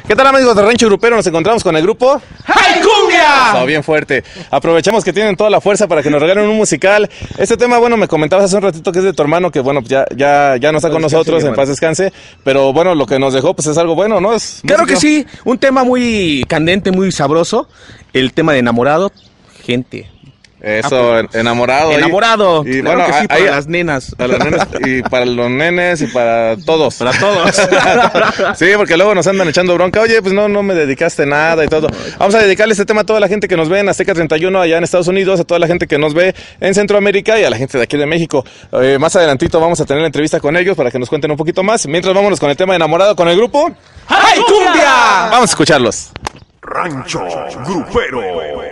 ¿Qué tal, amigos de Rancho Grupero? Nos encontramos con el grupo ¡Hey, Cumbia! Todo bien fuerte. Aprovechamos que tienen toda la fuerza para que nos regalen un musical. Este tema, bueno, me comentabas hace un ratito que es de tu hermano, que bueno, pues ya no está con nosotros, en paz descanse. Pero bueno, lo que nos dejó, pues es algo bueno, ¿no? Es claro música. que sí, un tema muy candente, muy sabroso. El tema de enamorado, gente. Eso, enamorado. Enamorado, Y claro bueno, que sí, para ahí- las nenas. Para los nenes, y para los nenes y para todos. Para todos. Sí, porque luego nos andan echando bronca. Oye, pues no me dedicaste nada y todo. Vamos a dedicarle este tema a toda la gente que nos ve en Azteca 31 allá en Estados Unidos, a toda la gente que nos ve en Centroamérica y a la gente de aquí de México. Más adelantito vamos a tener la entrevista con ellos para que nos cuenten un poquito más. Mientras vámonos con el tema de enamorado con el grupo ¡Hey, Cumbia! Vamos a escucharlos. Rancho Grupero.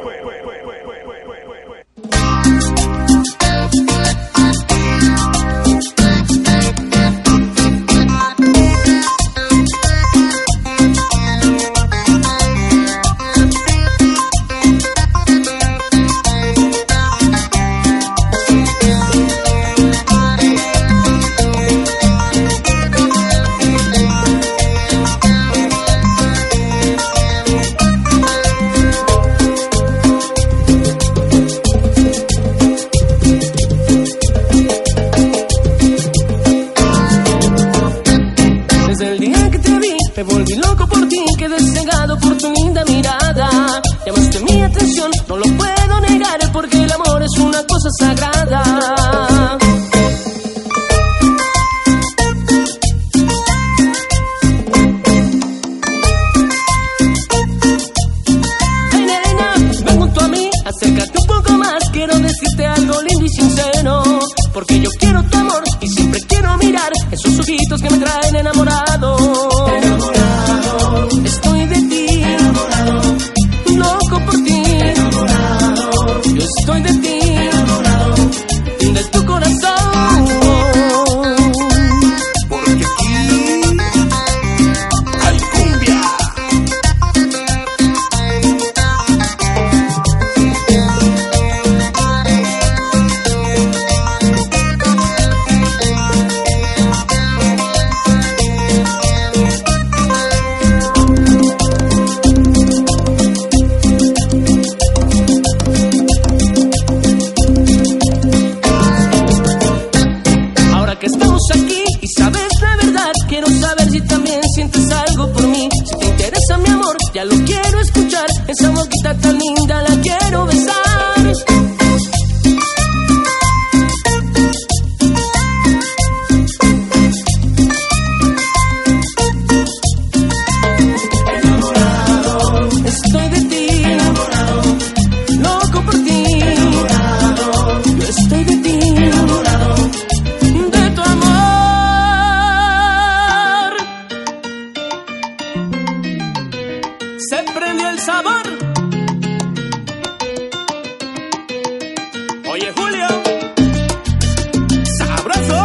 Desde el día que te vi, me volví loco por ti, quedé cegado por tu linda mirada. Llamaste mi atención, no lo puedo negar, porque el amor es una cosa sagrada. Ay, nena, ven junto a mí, acércate un poco más, quiero decirte algo lindo y sincero, porque yo quiero tu amor y siempre quiero mirar esos ojitos que me traen enamorado. Enamorado, estoy de ti, enamorado, loco por ti, enamorado, yo estoy de ti, enamorado, de tu corazón. Porque aquí hay cumbia. Ahora que estamos aquí y sabes la verdad, quiero saber si también sientes algo por mí. Si te interesa mi amor, ya lo quiero escuchar. Esa boquita tan linda la quiero besar. Enamorado, estoy de ti, enamorado, loco por ti, enamorado, yo estoy de ti, enamorado, de tu amor. Se prendió el sabor. Oye, Julio, sabroso.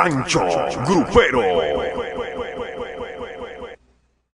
Rancho Grupero.